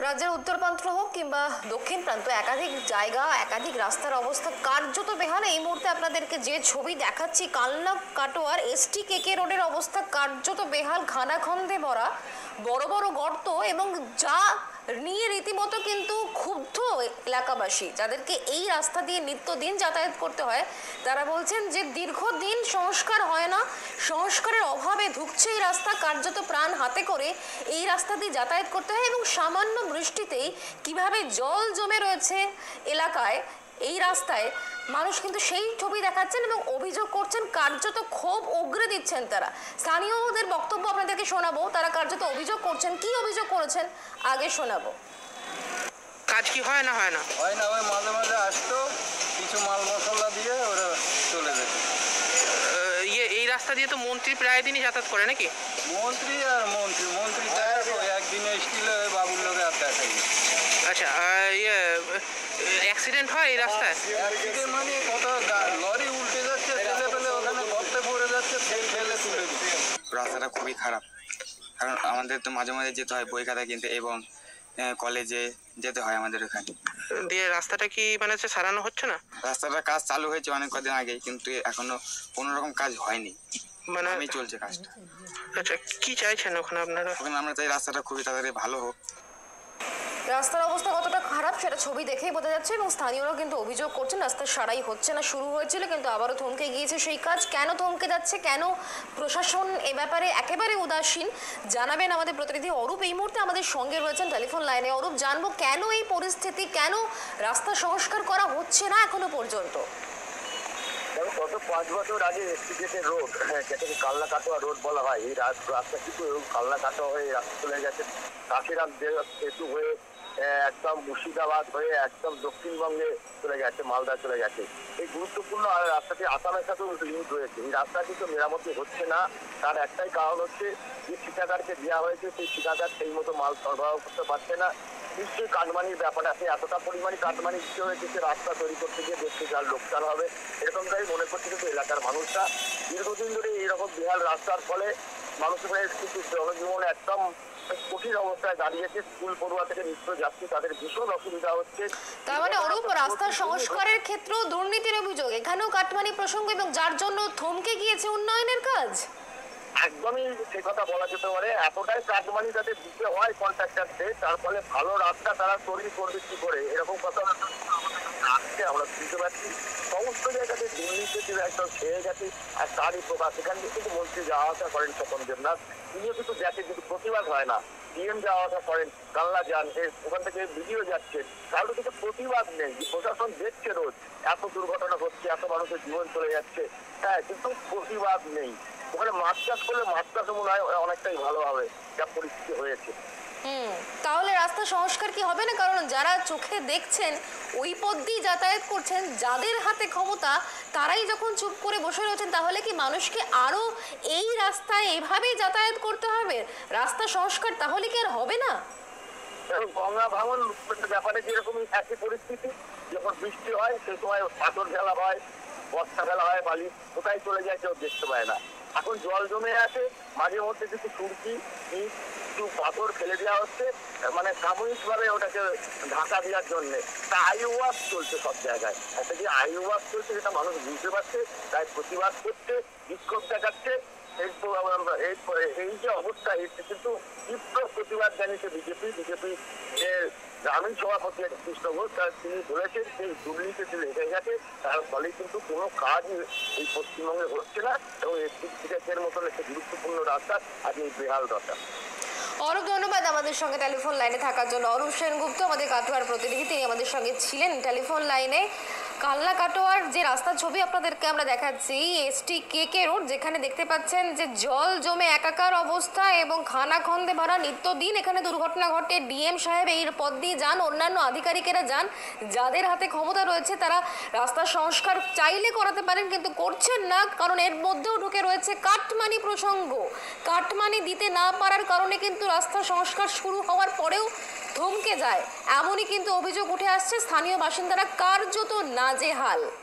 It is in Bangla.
রাজ্যের উত্তরপ্রান্ত হোক কিংবা দক্ষিণ প্রান্ত একাধিক জায়গা একাধিক রাস্তার অবস্থা কার্যত বেহাল। এই মুহূর্তে আপনাদেরকে যে ছবি দেখাচ্ছি কালনা কাটোয়ার ST-KK রোডের অবস্থা কার্যত বেহাল, খানাখন্দে ভরা, বড় বড় গর্ত এবং যা নিয়ে রীতিমতো কিন্তু ক্ষুব্ধ এলাকাবাসী যাদেরকে এই রাস্তা দিয়ে নিত্যদিন যাতায়াত করতে হয়। তারা বলছেন যে দীর্ঘদিন সংস্কার হয় না, সংস্কারের অভাবে ধুঁকছে এই রাস্তা, কার্যত প্রাণ হাতে করে এই রাস্তা দিয়ে যাতায়াত করতে হয় এবং সামান্য বৃষ্টিতেই কিভাবে জল জমে রয়েছে এলাকায় এই রাস্তায় মানুষ কিন্তু সেই ছবি দেখাচ্ছেন এবং অভিযোগ করছেন, কার্যত ক্ষোভ উগরে দিচ্ছেন তারা। স্থানীয়দের বক্তব্য আপনাদেরকে শোনাবো, তারা কার্যত অভিযোগ করছেন। কি অভিযোগ করেছেন আগে শোনাবো। কাজ কি হয় না? হয় না, ওই মাঝে মাঝে আসতো, কিছু মাল মশলা দিয়ে ওরা চলে যেত। এই রাস্তা দিয়ে তো মন্ত্রী প্রায় দিনই যাতায়াত করে নাকি? মন্ত্রী একদিনে এসেছিল বাবুর লোকে আর দেখাই। আচ্ছা, অ্যাক্সিডেন্ট হয় এই রাস্তায়? অ্যাক্সিডেন্ট মানে কত লরি উল্টে যাচ্ছে, ছেলে পেলে ওখানে গর্তে পড়ে যাচ্ছে, ফেলে তুলে দিচ্ছে। রাস্তাটা খুবই খারাপ, কারণ আমাদের তো মাঝে মাঝে যেতে হয় বই খাতা কিনতে এবং কলেজে যেতে হয় আমাদের ওখানে। দিয়ে রাস্তাটা কি মানে সারানো হচ্ছে না? রাস্তাটার কাজ চালু হয়েছে অনেক কদিন আগেই, কিন্তু এখনো কোনো রকম কাজ হয়নি, মানে আমি চলছে কাজটা। আচ্ছা, কি চাইছেন ওখানে আপনারা? ওখানে আমরা চাই রাস্তাটা খুবই তাড়াতাড়ি ভালো হোক। রাস্তার অবস্থা কতটা খারাপ সেটা ছবি দেখেই বোঝা যাচ্ছে এবং স্থানীয়রা কিন্তু অভিযোগ করছেন রাস্তার সারাই হচ্ছে না। শুরু হয়েছিল কিন্তু আবারও থমকে গিয়েছে সেই কাজ। কেন থমকে যাচ্ছে, কেন প্রশাসন এ ব্যাপারে একেবারে উদাসীন, জানাবেন আমাদের প্রতিনিধি অরূপ এই মুহূর্তে আমাদের সঙ্গে রয়েছেন টেলিফোন লাইনে। অরূপ, জানবো কেন এই পরিস্থিতি, কেন রাস্তা সংস্কার করা হচ্ছে না এখনো পর্যন্ত? গত 5 বছর আগে ST-KK রোড, যেটাকে কালনা কাটোয়া রোড বলা হয়, এই রাস্তা কিন্তু কালনা কাটোয়া হয়ে রাস্তা চলে গেছে কাশিরাম সেতু হয়ে একদম মুর্শিদাবাদ হয়ে একদম দক্ষিণবঙ্গে চলে গেছে, মালদা চলে গেছে। এই গুরুত্বপূর্ণ রাস্তাটি আসামের সাথেও লিঙ্ক রয়েছে। এই রাস্তা কিন্তু মেরামতি হচ্ছে না, তার একটাই কারণ হচ্ছে যে ঠিকাদারকে দেওয়া হয়েছে সেই ঠিকাদার সেই মতো মাল সরবরাহ করতে পারছে না। নিশ্চয়ই কাটমানির ব্যাপার আছে, এতটা পরিমাণে কাটমানি দিতে হয়েছে যে রাস্তা তৈরি করতে গিয়ে দেখতে যার লোকসান হবে, এরকমটাই মনে করছে কিন্তু এলাকার মানুষরা। দীর্ঘদিন ধরে এইরকম বেহাল রাস্তার ফলে মানুষের কিন্তু জনজীবন একদম কঠিন অবস্থায় দাঁড়িয়েছে। স্কুল পড়ুয়া থেকে নিত্য যাত্রী তাদের ভীষণ অসুবিধা হচ্ছে। তার মানে অরূপ, রাস্তা সংস্কারের ক্ষেত্রেও দুর্নীতির অভিযোগ, এখানেও কাটমানি প্রসঙ্গ এবং যার জন্য থমকে গিয়েছে উন্নয়নের কাজ। একদমই সে কথা বলা যেতে পারে, এতটাই কাটমানি যাতে দিতে হয় কন্ট্রাক্টারদের, তার ফলে ভালো রাস্তা তারা তৈরি করবে কি করে, এরকম কথা আমরা শুনতে পাচ্ছি। সমস্ত জায়গাতে দুর্নীতি একদম ছেয়ে গেছে আর তারই প্রকাশ। এখান থেকে কিন্তু মন্ত্রী যাওয়া আসা করেন স্বপন দেবনাথ, তিনিও কিন্তু দেখে কিন্তু প্রতিবাদ হয় না। DM যাওয়া আসা করেন, কালনা যান, ওখান থেকে ভিডিও যাচ্ছে, কারোর কিন্তু প্রতিবাদ নেই। প্রশাসন দেখছে রোজ এত দুর্ঘটনা হচ্ছে, এত মানুষের জীবন চলে যাচ্ছে, হ্যাঁ, কিন্তু প্রতিবাদ নেই। ওখানে মাছ চাষ করলে মাছ চাষও মনে হয় অনেকটাই ভালো হবে, যা পরিস্থিতি হয়েছে। তাহলে রাস্তা সংস্কার কি হবে না? কারণ যারা চোখে দেখছেন, ওই পথ দিয়ে যাতায়াত করছেন, যাদের হাতে ক্ষমতা, তারাই যখন চুপ করে বসে রয়েছেন, তাহলে কি মানুষকে আরো এই রাস্তায় এভাবেই যাতায়াত করতে হবে? রাস্তা সংস্কার তাহলে কি আর হবে না? গঙ্গা ভাঙন ব্যাপারে যেরকম একই পরিস্থিতি, যখন বৃষ্টি হয় সে সময় পাথর ফেলা হয়, বস্তা ফেলা হয়, বালি কোথায় চলে যায় কেউ দেখতে পায় না। এখন জল জমে আছে, মাঝে মধ্যে কিছু সুরকি কিছু পাথর ফেলে দেওয়া হচ্ছে, মানে সাময়িকভাবে ওটাকে ঢাকা দেওয়ার জন্যে। তা আইওয়াশ চলছে সব জায়গায়, একটা যে আইওয়াশ চলছে সেটা মানুষ বুঝতে পারছে, তাই প্রতিবাদ করছে, বিক্ষোভ দেখাচ্ছে। এই যে অবস্থা, এতে কিন্তু তীব্র প্রতিবাদ জানিয়েছে বিজেপি গ্রামীণ সভাপতি কৃষ্ণ ঘোষ। তিনি বলেছেন যে দুর্নীতি লেগে গেছে, তার ফলে কিন্তু কোনো কাজ এই পশ্চিমবঙ্গে হচ্ছে না এবং ST-KK মতন একটি গুরুত্বপূর্ণ রাস্তা আজ এই বেহাল দশা। অরূপ, ধন্যবাদ আমাদের সঙ্গে টেলিফোন লাইনে থাকার জন্য। অরূপ সেনগুপ্ত আমাদের কাটোয়ার প্রতিনিধি, তিনি আমাদের সঙ্গে ছিলেন টেলিফোন লাইনে। কালনা কাটোয়ার যে রাস্তার ছবি আপনাদেরকে আমরা দেখাচ্ছি, ST-KK রোড, যেখানে দেখতে পাচ্ছেন যে জল জমে একাকার অবস্থা এবং খানাখন্দে ভরা, নিত্যদিন এখানে দুর্ঘটনা ঘটে। DM সাহেব এই পথ দিয়ে যান, অন্যান্য আধিকারিকেরা যান, যাদের হাতে ক্ষমতা রয়েছে তারা রাস্তার সংস্কার চাইলে করাতে পারেন কিন্তু করছেন না, কারণ এর মধ্যেও ঢুকে রয়েছে কাটমানি প্রসঙ্গ। কাটমানি দিতে না পারার কারণে কিন্তু রাস্তা সংস্কার শুরু হওয়ার পরেও থমকে যায়, এমনই কিন্তু অভিযোগ উঠে আসছে। স্থানীয় বাসিন্দারা কার্যত নাজেহাল।